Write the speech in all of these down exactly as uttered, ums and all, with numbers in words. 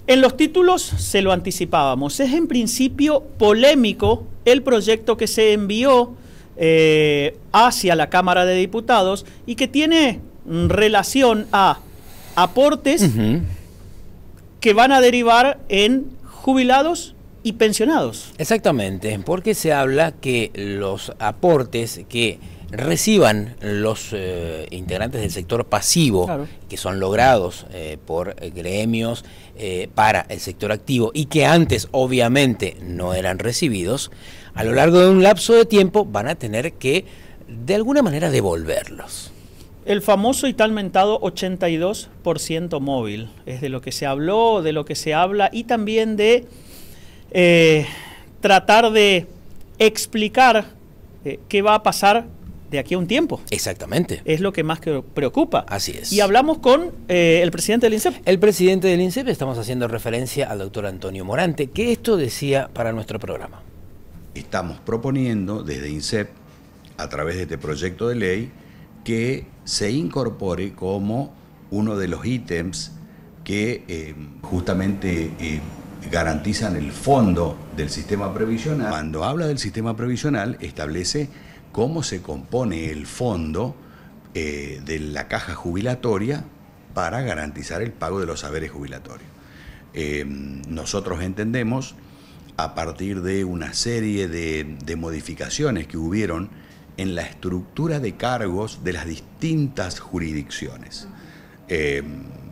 En los títulos se lo anticipábamos. Es en principio polémico el proyecto que se envió eh, hacia la Cámara de Diputados y que tiene relación a aportes uh-huh. que van a derivar en jubilados y pensionados. Exactamente, porque se habla que los aportes que reciban los eh, integrantes del sector pasivo, claro, que son logrados eh, por eh, gremios eh, para el sector activo y que antes obviamente no eran recibidos, a lo largo de un lapso de tiempo van a tener que de alguna manera devolverlos. El famoso y tal mentado ochenta y dos por ciento móvil es de lo que se habló, de lo que se habla y también de eh, tratar de explicar eh, qué va a pasar de aquí a un tiempo. Exactamente. Es lo que más que preocupa. Así es. Y hablamos con eh, el presidente del INSEP. El presidente del INSEP, estamos haciendo referencia al doctor Antonio Morante, que esto decía para nuestro programa. Estamos proponiendo desde INSEP, a través de este proyecto de ley, que se incorpore como uno de los ítems que eh, justamente eh, garantizan el fondo del sistema previsional. Cuando habla del sistema previsional, establece cómo se compone el fondo eh, de la caja jubilatoria para garantizar el pago de los haberes jubilatorios. Eh, nosotros entendemos, a partir de una serie de, de modificaciones que hubieron en la estructura de cargos de las distintas jurisdicciones, eh,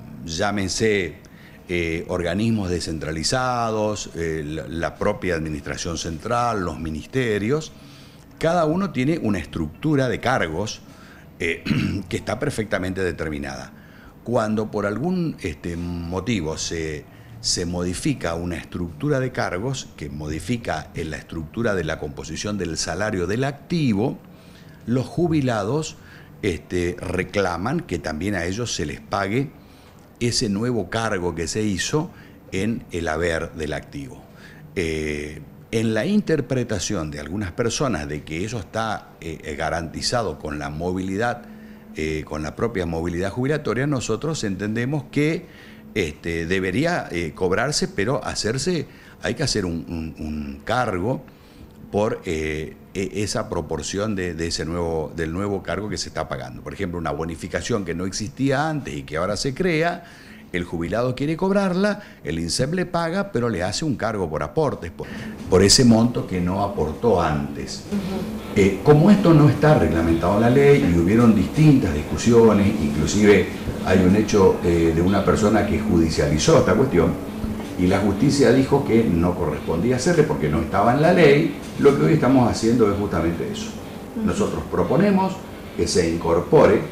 llámense eh, organismos descentralizados, eh, la, la propia administración central, los ministerios. Cada uno tiene una estructura de cargos eh, que está perfectamente determinada. Cuando por algún este, motivo se, se modifica una estructura de cargos, que modifica en la estructura de la composición del salario del activo, los jubilados este, reclaman que también a ellos se les pague ese nuevo cargo que se hizo en el haber del activo. Eh, En la interpretación de algunas personas de que eso está eh, garantizado con la movilidad, eh, con la propia movilidad jubilatoria, nosotros entendemos que este, debería eh, cobrarse, pero hacerse, hay que hacer un, un, un cargo por eh, esa proporción de, de ese nuevo, del nuevo cargo que se está pagando. Por ejemplo, una bonificación que no existía antes y que ahora se crea. El jubilado quiere cobrarla, el INSEP le paga, pero le hace un cargo por aportes, por, por ese monto que no aportó antes. Uh-huh. eh, como esto no está reglamentado en la ley y hubieron distintas discusiones, inclusive hay un hecho eh, de una persona que judicializó esta cuestión y la justicia dijo que no correspondía hacerle porque no estaba en la ley, lo que hoy estamos haciendo es justamente eso. Uh-huh. Nosotros proponemos que se incorpore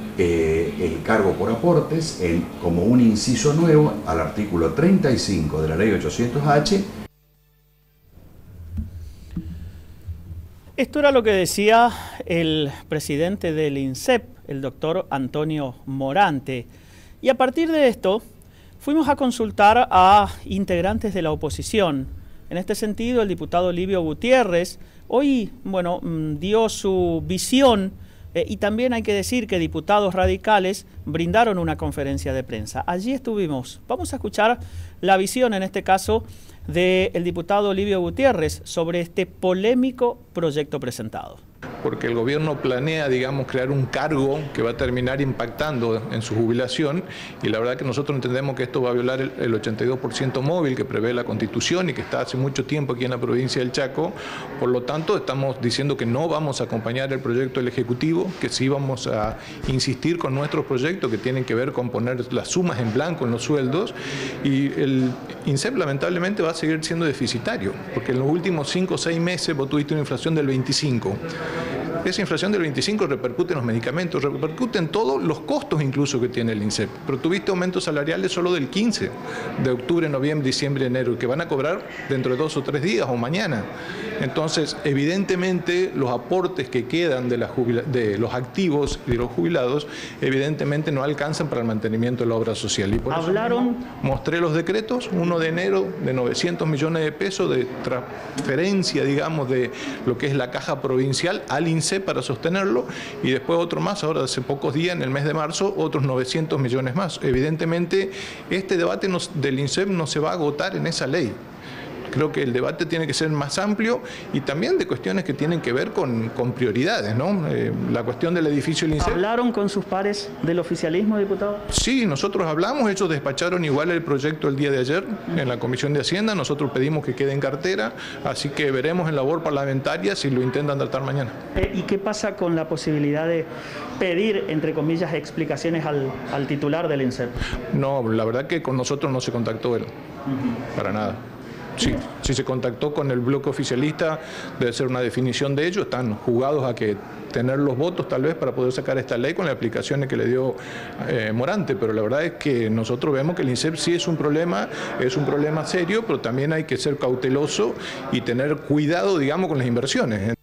Eh, el cargo por aportes en, como un inciso nuevo al artículo treinta y cinco de la ley ochocientos H. Esto era lo que decía el presidente del INSEP, el doctor Antonio Morante. Y a partir de esto, fuimos a consultar a integrantes de la oposición. En este sentido, el diputado Livio Gutiérrez hoy, bueno, dio su visión. Eh, y también hay que decir que diputados radicales brindaron una conferencia de prensa. Allí estuvimos. Vamos a escuchar la visión, en este caso, del diputado Livio Gutiérrez sobre este polémico proyecto presentado. Porque el gobierno planea, digamos, crear un cargo que va a terminar impactando en su jubilación y la verdad que nosotros entendemos que esto va a violar el, el ochenta y dos por ciento móvil que prevé la Constitución y que está hace mucho tiempo aquí en la provincia del Chaco. Por lo tanto, estamos diciendo que no vamos a acompañar el proyecto del Ejecutivo, que sí vamos a insistir con nuestros proyectos que tienen que ver con poner las sumas en blanco en los sueldos y el INSEP lamentablemente va a seguir siendo deficitario, porque en los últimos cinco o seis meses vos tuviste una inflación del veinticinco por ciento. Esa inflación del veinticinco por ciento repercute en los medicamentos, repercute en todos los costos incluso que tiene el INSEP. Pero tuviste aumentos salariales solo del quince de octubre, noviembre, diciembre, enero, que van a cobrar dentro de dos o tres días o mañana. Entonces, evidentemente, los aportes que quedan de, la de los activos y de los jubilados, evidentemente no alcanzan para el mantenimiento de la obra social. Y por ¿Hablaron? Eso mostré los decretos, uno de enero de novecientos millones de pesos de transferencia, digamos, de lo que es la caja provincial al INSEP para sostenerlo, y después otro más, ahora hace pocos días, en el mes de marzo, otros novecientos millones más. Evidentemente, este debate no, del INSEP no se va a agotar en esa ley. Creo que el debate tiene que ser más amplio y también de cuestiones que tienen que ver con, con prioridades, ¿no? Eh, la cuestión del edificio del INSEP. ¿Hablaron con sus pares del oficialismo, diputado? Sí, nosotros hablamos, ellos despacharon igual el proyecto el día de ayer en la Comisión de Hacienda, nosotros pedimos que quede en cartera, así que veremos en labor parlamentaria si lo intentan tratar mañana. Eh, ¿Y qué pasa con la posibilidad de pedir, entre comillas, explicaciones al, al titular del INSEP? No, la verdad que con nosotros no se contactó él, uh-huh. para nada. Sí, si se contactó con el bloque oficialista, debe ser una definición de ellos, están jugados a que tener los votos tal vez para poder sacar esta ley con las aplicaciones que le dio eh, Morante, pero la verdad es que nosotros vemos que el INSEP sí es un problema, es un problema serio, pero también hay que ser cauteloso y tener cuidado, digamos, con las inversiones.